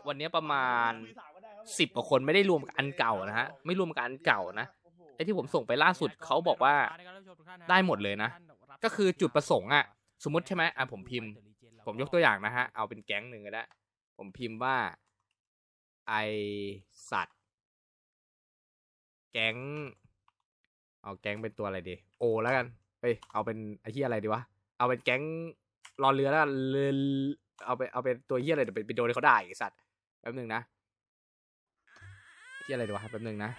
วันนี้ประมาณ10กว่าคนไม่ได้รวมกับอันเก่านะฮะไม่รวมกับอันเก่านะไอ้ที่ผมส่งไปล่าสุดเขาบอกว่าได้หมดเลยนะก็คือจุดประสงค์อ่ะสมมติใช่ไหมผมพิมพ์ผมยกตัวอย่างนะฮะเอาเป็นแก๊งหนึ่งก็ได้ผมพิมพ์ว่าไอสัตว์แก๊งเอาแก๊งเป็นตัวอะไรดีโอแล้วกันเอาเป็นไอ้ที่อะไรดีวะเอาเป็นแก๊งรอเรือแล้วกันเอาเป็นตัวที่อะไรเดี๋ยวไปโดนเขาได้ไอสัตว์แป๊บนึงนะที่อะไรดีวะแป๊บนึงนะ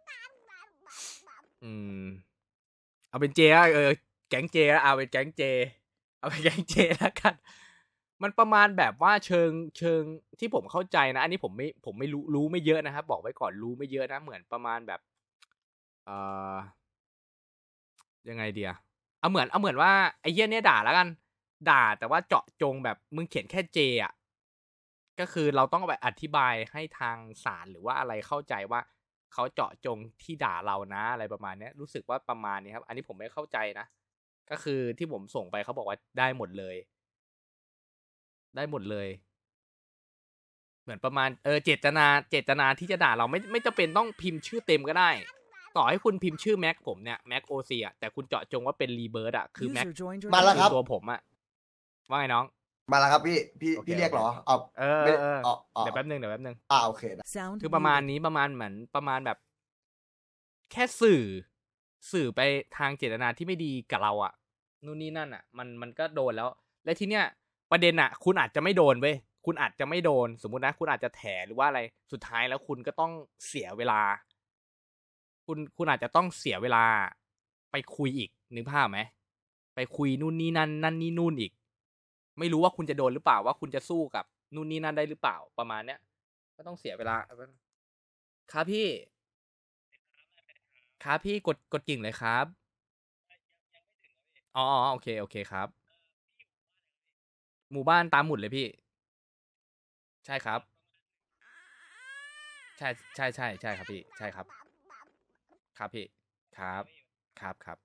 เอาเป็นเจแก๊งเจเอาเป็นแก๊งเจเอาเป็นแก๊งเจแล้วกันมันประมาณแบบว่าเชิงที่ผมเข้าใจนะอันนี้ผมไม่รู้ไม่เยอะนะครับบอกไว้ก่อนรู้ไม่เยอะนะเหมือนประมาณแบบยังไงเดียเอาเหมือนว่าไอ้เหี้ยเนี่ยด่าแล้วกันด่าแต่ว่าเจาะจงแบบมึงเขียนแค่เจอ่ะก็คือเราต้องไปอธิบายให้ทางศาลหรือว่าอะไรเข้าใจว่าเขาเจาะจงที่ด่าเรานะอะไรประมาณนี้รู้สึกว่าประมาณนี้ครับอันนี้ผมไม่เข้าใจนะก็คือที่ผมส่งไปเขาบอกว่าได้หมดเลยเหมือนประมาณเจตนาที่จะด่าเราไม่จำเป็นต้องพิมพ์ชื่อเต็มก็ได้ต่อให้คุณพิมพ์ชื่อแม็กผมเนี่ยแม็กโอซีอ่ะแต่คุณเจาะจงว่าเป็นรีเบิร์ดอ่ะคือแม็กมาแล้วครับตัวผมอ่ะว่าไงน้องมาแล้วครับพี่เรียกเหรอเดี๋ยวแป๊บนึงโอเคคือประมาณนี้ประมาณเหมือนประมาณแบบแค่สื่อไปทางเจตนาที่ไม่ดีกับเราอ่ะนู่นนี่นั่นอ่ะมันก็โดนแล้วและทีเนี้ยประเด็นอ่ะคุณอาจจะไม่โดนเว้ยคุณอาจจะไม่โดนสมมุตินะคุณอาจจะแถหรือว่าอะไรสุดท้ายแล้วคุณก็ต้องเสียเวลาคุณอาจจะต้องเสียเวลาไปคุยอีกนึกภาพไหมไปคุยนู่นนี่นั่นนี่นู่นอีกไม่รู้ว่าคุณจะโดนหรือเปล่าว่าคุณจะสู้กับนู่นนี่นั่นได้หรือเปล่าประมาณเนี้ยก็ต้องเสียเวลาครับพี่กดกิ่งเลยครับอ๋อโอเคครับหมู่บ้านตามหมุดเลยพี่ใช่ครับใช่ครับพี่ใช่ครับครับพี่ครับครับ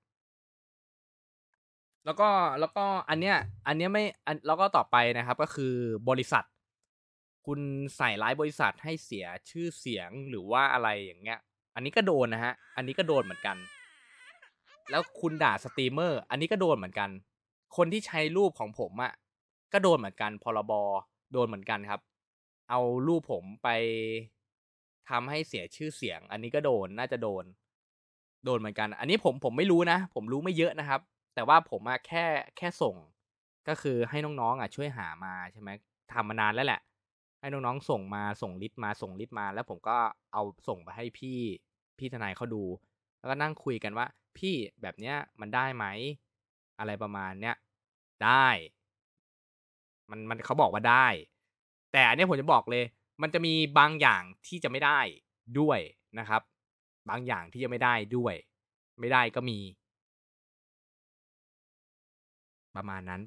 แล้วก็อันเนี้ยไม่แล้วก็ต่อไปนะครับก็คือบริษัทคุณใส่ร้ายบริษัทให้เสียชื่อเสียงหรือว่าอะไรอย่างเงี้ยอันนี้ก็โดนนะฮะอันนี้ก็โดนเหมือนกันแล้วคุณด่าสตรีมเมอร์อันนี้ก็โดนเหมือนกันคนที่ใช้รูปของผมอ่ะก็โดนเหมือนกันพรบโดนเหมือนกันครับเอารูปผมไปทำให้เสียชื่อเสียงอันนี้ก็โดนน่าจะโดนเหมือนกันอันนี้ผมไม่รู้นะผมรู้ไม่เยอะนะครับแต่ว่าผมอะแค่ส่งก็คือให้น้องๆช่วยหามาใช่ไหมทำมานานแล้วแหละให้น้องๆส่งลิสต์มาแล้วผมก็เอาส่งไปให้พี่ทนายเขาดูแล้วก็นั่งคุยกันว่าพี่แบบเนี้ยมันได้ไหมอะไรประมาณเนี้ยได้มันเขาบอกว่าได้แต่อันนี้ผมจะบอกเลยมันจะมีบางอย่างที่จะไม่ได้ด้วยนะครับบางอย่างที่จะไม่ได้ด้วยไม่ได้ก็มีประมาณนั้น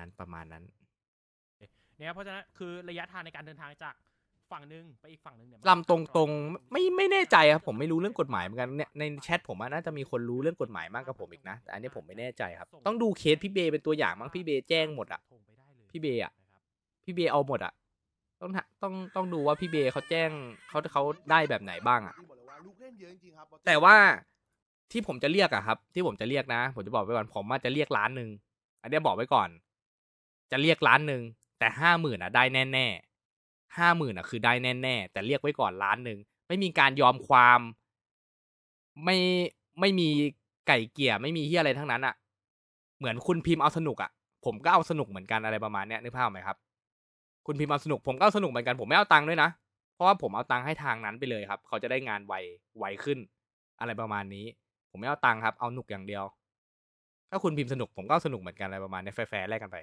เนี่ยเพราะฉะนั้นคือระยะทางในการเดินทางจากฝั่งนึงไปอีกฝั่งนึงเนี่ยลำตรงๆไม่แน่ใจครับผมไม่รู้เรื่องกฎหมายเหมือนกันเนี่ยในแชทผมน่าจะมีคนรู้เรื่องกฎหมายมากกว่าผมอีกนะแต่อันนี้ผมไม่แน่ใจครับต้องดูเคสพี่เบย์เป็นตัวอย่างมั้งพี่เบย์แจ้งหมดอ่ะพี่เบย์เอาหมดอ่ะต้องดูว่าพี่เบย์เขาแจ้งเขาได้แบบไหนบ้างอ่ะแต่ว่าที่ผมจะเรียกอะครับที่ผมจะเรียกนะผมจะบอกไว้ก่อนผมจะเรียก1,000,000อันนี้บอกไว้ก่อนจะเรียก1,000,000แต่50,000ได้แน่50,000คือได้แน่แต่เรียกไว้ก่อน1,000,000ไม่มีการยอมความไม่มีไก่เกี่ยไม่มีเหี้ยอะไรทั้งนั้นอ่ะเหมือนคุณพิมพ์เอาสนุกอ่ะผมก็เอาสนุกเหมือนกันอะไรประมาณเนี้ยนึกภาพไหมครับคุณพิมพ์เอาสนุกผมก็เอาสนุกเหมือนกันผมไม่เอาตังค์ด้วยนะเพราะว่าผมเอาตังค์ให้ทางนั้นไปเลยครับเขาจะได้งานไวขึ้นอะไรประมาณนี้ผมไม่เอาตังค์ครับเอาหนุกอย่างเดียวถ้าคุณพิมพ์สนุกผมก็สนุกเหมือนกันอะไรประมาณนี้แฟร์ๆแลกกันไป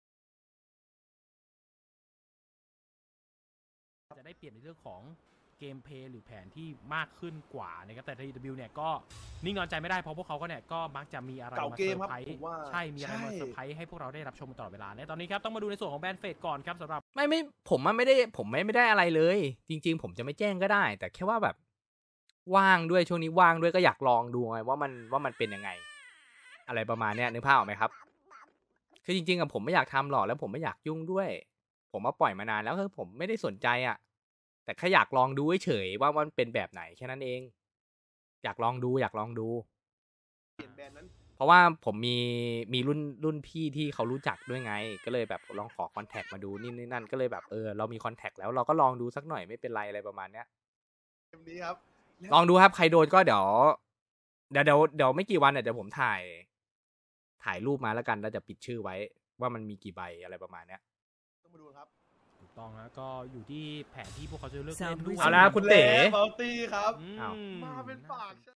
จะได้เปลี่ยนในเรื่องของเกมเพลย์หรือแผนที่มากขึ้นกว่านะครับแต่ TW เนี่ยก็นิ่งนอนใจไม่ได้เพราะพวกเขาก็เนี่ยก็มักจะมีอะไรมาเซอร์ไพรส์ใช่มีอะไรมาเซอร์ไพรส์ให้พวกเราได้รับชมตลอดเวลาในตอนนี้ครับต้องมาดูในส่วนของแบนเฟดก่อนครับสำหรับผมไม่ได้อะไรเลยจริงๆผมจะไม่แจ้งก็ได้แต่แค่ว่าแบบว่างด้วยช่วงนี้ว่างด้วยก็อยากลองดูไงว่ามันเป็นยังไงอะไรประมาณเนี้ยนึกภาพออกไหมครับคือจริงๆผมไม่อยากทำหรอกแล้วผมไม่อยากยุ่งด้วยผมมาปล่อยมานานแล้วคือผมไม่ได้สนใจแต่แค่อยากลองดูเฉยๆว่ามันเป็นแบบไหนแค่นั้นเอง อยากลองดูเพราะว่าผมมีรุ่นพี่ที่เขารู้จักด้วยไงก็เลยแบบลองขอคอนแทคมาดูนี่นั่นก็เลยแบบเรามีคอนแทคแล้วเราก็ลองดูสักหน่อยไม่เป็นไรอะไรประมาณเนี้ยเกมนี้ครับลองดูครับใครโดนก็เดี๋ยวไม่กี่วันเนี่ยเดี๋ยวผมถ่ายรูปมาแล้วกันแล้วจะปิดชื่อไว้ว่ามันมีกี่ใบอะไรประมาณเนี้ยต้องมาดูครับถูกต้องนะก็อยู่ที่แผนที่พวกเขาจะเลือกเล่นด้วยเอาละคุณเต๋เบลตี้ครับอ้าวมาเป็นปาก